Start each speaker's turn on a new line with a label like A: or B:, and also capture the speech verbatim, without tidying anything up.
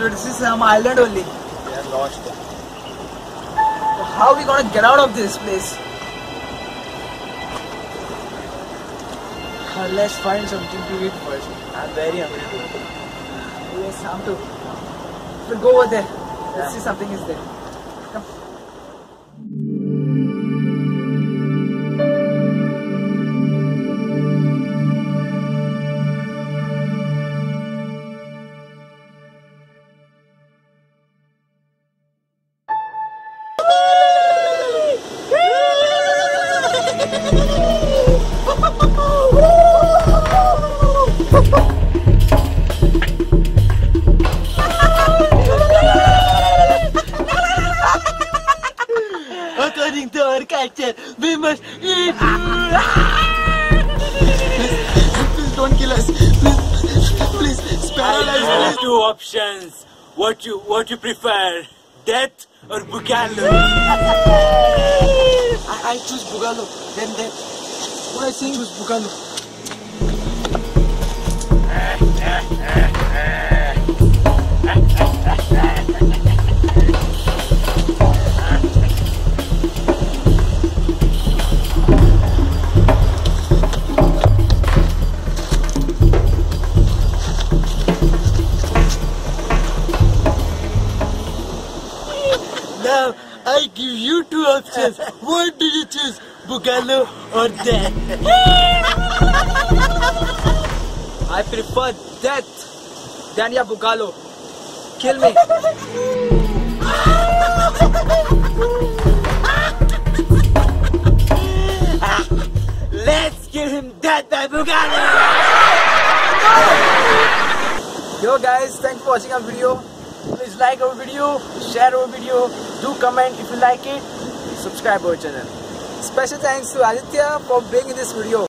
A: So this is some island only.
B: We are lost.
A: How are we gonna get out of this place? Uh, let's find something to eat first.
B: I'm very hungry too.
A: Yes, I'm too. We'll go over there. Let's
B: Yeah.
A: see something is there. Come.
B: According to our culture, we must eat. Please don't kill us. Please, please spare our lives.
C: I have
B: Please.
C: two options. What you what you prefer, death or Boogaloo?
B: I, I choose Boogaloo. Then then. What I say? Choose Boogaloo. Now I give you two options. What did you choose, Boogaloo or death?
A: I prefer death than your Boogaloo. Kill me.
C: Let's give him death by Boogaloo!
A: Yo guys, thanks for watching our video. Please like our video, share our video, do comment if you like it, subscribe our channel. Special thanks to Aditya for being in this video.